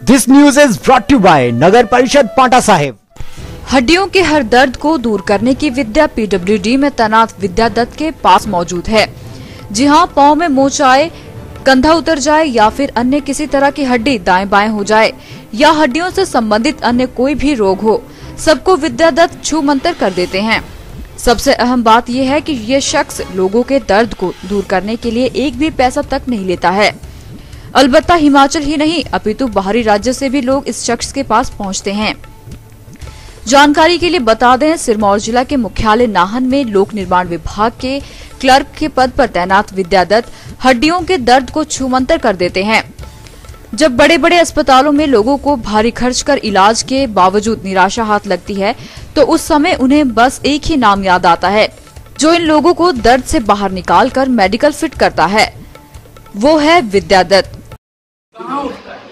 This news is brought to by नगर परिषद पांटा साहिब। हड्डियों के हर दर्द को दूर करने की विद्या पीडब्ल्यूडी में तैनात विद्या दत्त के पास मौजूद है। जी हां, पांव में मोच आए, कंधा उतर जाए या फिर अन्य किसी तरह की हड्डी दाएं बाएं हो जाए या हड्डियों से संबंधित अन्य कोई भी रोग हो, सबको विद्या दत्त छू मंतर कर देते हैं। सबसे अहम बात यह है कि ये शख्स लोगों के दर्द को दूर करने के लिए एक भी पैसा तक नहीं लेता है। अलबत्ता हिमाचल ही नहीं अपितु बाहरी राज्य से भी लोग इस शख्स के पास पहुंचते हैं। जानकारी के लिए बता दें, सिरमौर जिला के मुख्यालय नाहन में लोक निर्माण विभाग के क्लर्क के पद पर तैनात विद्या दत्त हड्डियों के दर्द को छूमंतर कर देते हैं। जब बड़े बड़े अस्पतालों में लोगों को भारी खर्च कर इलाज के बावजूद निराशा हाथ लगती है, तो उस समय उन्हें बस एक ही नाम याद आता है जो इन लोगों को दर्द से बाहर निकाल कर मेडिकल फिट करता है, वो है विद्या दत्त। कहाँ उठता है?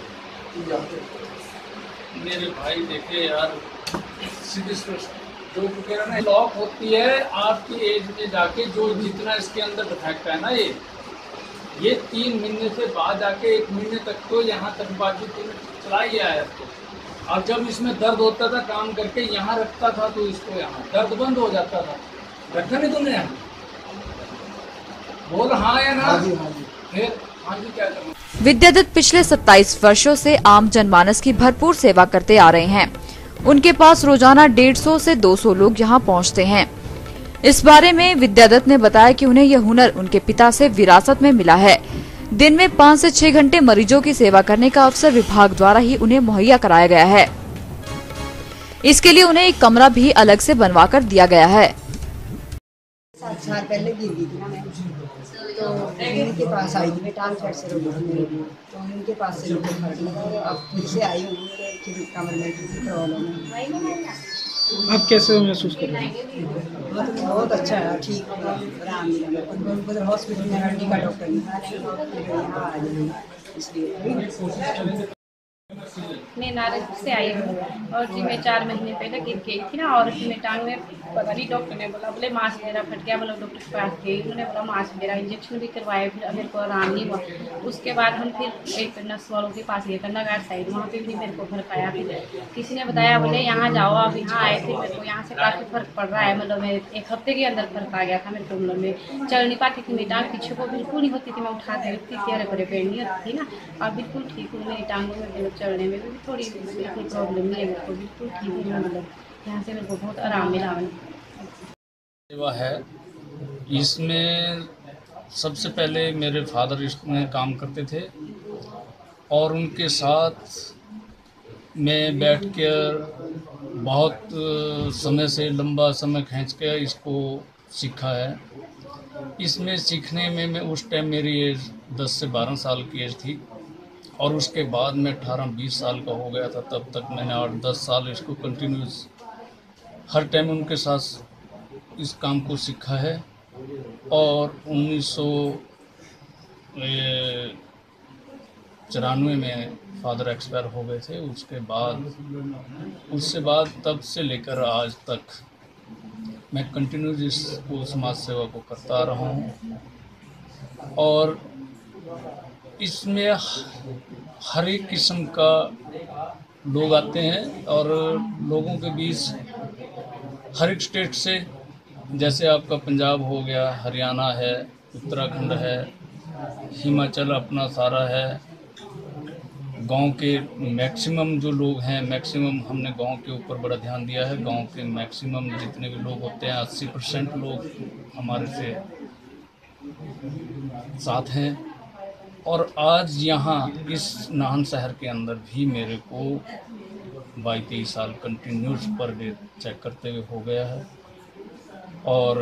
मेरे भाई देखे यार, जो वगैरह ना लॉक होती है आपकी एज में जाके, जो जितना इसके अंदर डिफेक्ट है ना, ये 3 महीने से बाद जाके 1 महीने तक तो यहाँ तक बाकी चला ही आया इसको। और जब इसमें दर्द होता था काम करके यहाँ रखता था तो इसको यहाँ दर्द बंद हो जाता था। रखा नहीं तुमने यहाँ? बोल हाँ या ना? हाँ जी, हाँ जी। फिर हाँ जी क्या करना? विद्या दत्त पिछले 27 वर्षों से आम जनमानस की भरपूर सेवा करते आ रहे हैं। उनके पास रोजाना 150 से 200 लोग यहां पहुंचते हैं। इस बारे में विद्या दत्त ने बताया कि उन्हें यह हुनर उनके पिता से विरासत में मिला है। दिन में 5 से 6 घंटे मरीजों की सेवा करने का अवसर विभाग द्वारा ही उन्हें मुहैया कराया गया है। इसके लिए उन्हें एक कमरा भी अलग से बनवा कर दिया गया है। 7 साल पहले गिर गई थी ना मैं, तो उनके पास आई थी, मैं टांग फैट से रोगी थी, तो उनके पास से रोगी फट, अब फिर से आई हूँ, फिर कमर में प्रॉब्लम है। आप कैसे महसूस कर रहे हैं? बहुत अच्छा है, ठीक आराम मिला। उधर हॉस्पिटल में हड्डी का डॉक्टर नहीं, यहाँ आ जाइए इसलिए। मैं नाराज से आई हूँ और जी मैं 4 महीने पहले गिर गई थी ना, और उसमें टांग में पता नहीं, डॉक्टर ने बोला बोले मांस मेरा फट गया। मतलब डॉक्टर के पास गई, उन्होंने बोला मांस मेरा, इंजेक्शन भी करवाया, फिर मेरे को आराम नहीं हुआ। उसके बाद हम फिर एक नर्स वालों के पास गए, नगाड़ साइड, वहाँ पे भी मेरे को फर्क आया। फिर किसी ने बताया बोले यहाँ जाओ, अब यहाँ आए थे, मेरे को यहाँ से काफ़ी फर्क पड़ रहा है। मतलब मैं 1 हफ्ते के अंदर फर्क आ गया था मेरे को। मतलब मैं चल नहीं पाती थी, मेरी टांग पीछे को बिल्कुल नहीं होती थी, मैं उठाती रहती थी, अरे बड़े पेड़ नहीं होती थी ना, और बिल्कुल ठीक हूँ। मेरी टांगों में मतलब चलने में भी थोड़ी बिल्कुल प्रॉब्लम नहीं है, मेरे को बिल्कुल ठीक है। मतलब यहाँ से मेरे को बहुत आराम मिला। सेवा है इसमें। सबसे पहले मेरे फादर इसमें काम करते थे और उनके साथ मैं बैठ कर बहुत समय से, लंबा समय खींच के इसको सीखा है। इसमें सीखने में मैं उस टाइम मेरी एज 10 से 12 साल की एज थी, और उसके बाद मैं 18-20 साल का हो गया था। तब तक मैंने 8-10 साल इसको कंटिन्यूस हर टाइम उनके साथ इस काम को सीखा है। और 1994 में फादर एक्सपायर हो गए थे। उससे बाद तब से लेकर आज तक मैं कंटिन्यूस इसको समाज सेवा को करता रहा हूँ। और इसमें हर एक किस्म का लोग आते हैं और लोगों के बीच हर एक स्टेट से, जैसे आपका पंजाब हो गया, हरियाणा है, उत्तराखंड है, हिमाचल अपना सारा है, गांव के मैक्सिमम जो लोग हैं, मैक्सिमम हमने गांव के ऊपर बड़ा ध्यान दिया है। गांव के मैक्सिमम जितने भी लोग होते हैं 80% लोग हमारे से साथ हैं। और आज यहाँ इस नाहन शहर के अंदर भी मेरे को 22-23 साल कंटिन्यूस पर डे चेक करते हुए हो गया है। और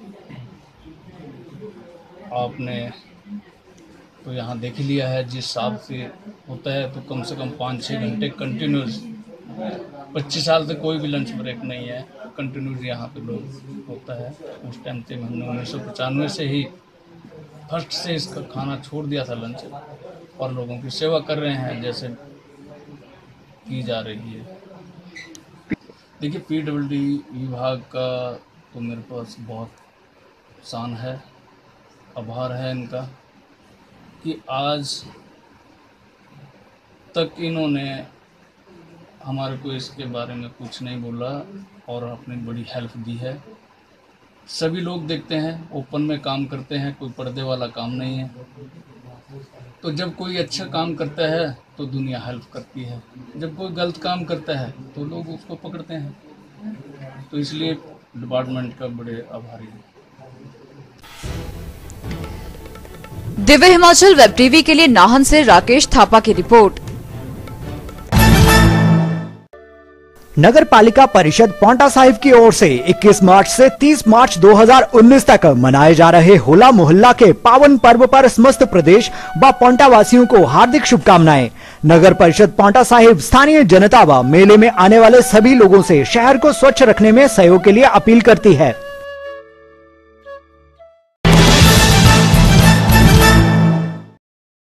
आपने तो यहाँ देख लिया है, जिस हिसाब से होता है तो कम से कम 5-6 घंटे कंटिन्यूस, 25 साल से कोई भी लंच ब्रेक नहीं है, कंटिन्यूस यहाँ पे लोग होता है। उस टाइम से हमने 1995 से ही फर्स्ट से इसका खाना छोड़ दिया था लंच, और लोगों की सेवा कर रहे हैं जैसे की जा रही है। देखिए, पीडब्ल्यूडी विभाग का तो मेरे पास बहुत शान है, आभार है इनका कि आज तक इन्होंने हमारे को इसके बारे में कुछ नहीं बोला और अपनी बड़ी हेल्प दी है। सभी लोग देखते हैं ओपन में काम करते हैं, कोई पर्दे वाला काम नहीं है। तो जब कोई अच्छा काम करता है तो दुनिया हेल्प करती है, जब कोई गलत काम करता है तो लोग उसको पकड़ते हैं। तो इसलिए डिपार्टमेंट का बड़े आभारी हैं। दिव्य हिमाचल वेब टीवी के लिए नाहन से राकेश थापा की रिपोर्ट। नगर पालिका परिषद पांवटा साहिब की ओर से 21 मार्च से 30 मार्च 2019 तक मनाए जा रहे होला मोहल्ला के पावन पर्व पर समस्त प्रदेश व पांवटा वासियों को हार्दिक शुभकामनाएं। नगर परिषद पांवटा साहिब स्थानीय जनता व मेले में आने वाले सभी लोगों से शहर को स्वच्छ रखने में सहयोग के लिए अपील करती है।